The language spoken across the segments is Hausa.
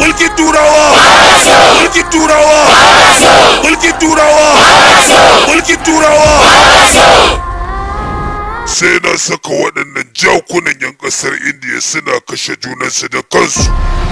mulkin turawa, mulkin turawa, mulkin turawa, mulkin turawa. Sai na saka waɗannan jakunan 'yan ƙasar Indiya suna kashe junansu da kansu.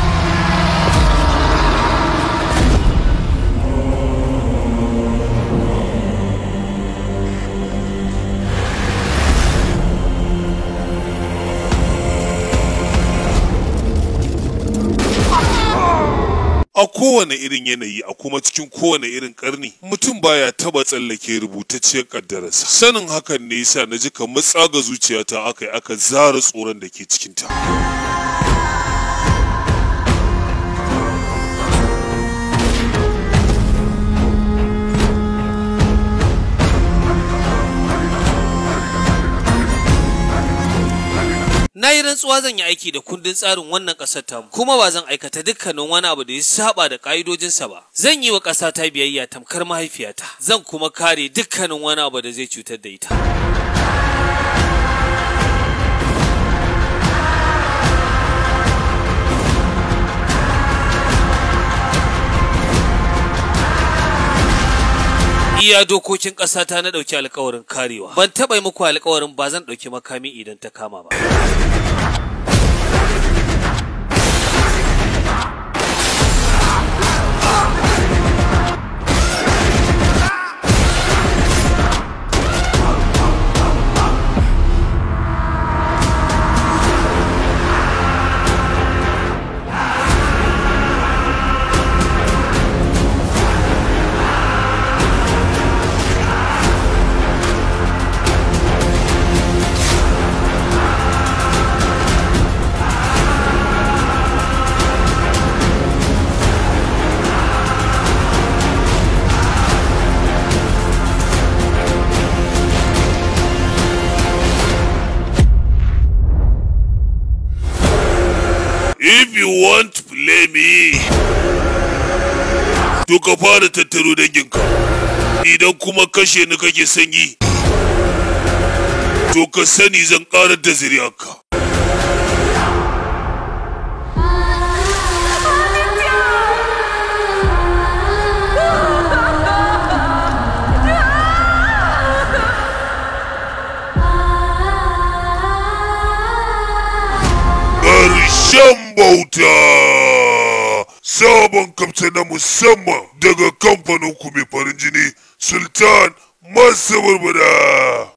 A kowane irin yanayi a kuma cikin kowane irin karni mutum baya taba tsallake rubutacciyar kaddararsa. Sanin hakan ne yasa na ji kamar tsaga zuciyata aka zara tsoron da ke cikinta. Na yi rantsuwa zan yi aiki da kundin tsarin wannan ƙasar tamu, kuma ba zan aikata dukkanin wani abu da ya saba da ƙa'idojinsa ba. Zan yi wa ƙasata biyayya tamkar mahaifiyata, zan kuma kare dukkanin wani abu da zai cutar da ita. Iya dokokin ƙasata na ɗauki alƙawarin karewa. Ban taɓa yi muku alƙawarin ba zan ɗauki makami idan ta kama ba. If you want to play me, to ka fara tattaro danginka. Idan kuma kashe ni kake sanyi, to ka sani zan ƙarar da zuriyarka. Ƙarshen bauta! Sabon kamta na musamman daga kamfanin ku mai farin jini, Sultan Masu Barbada.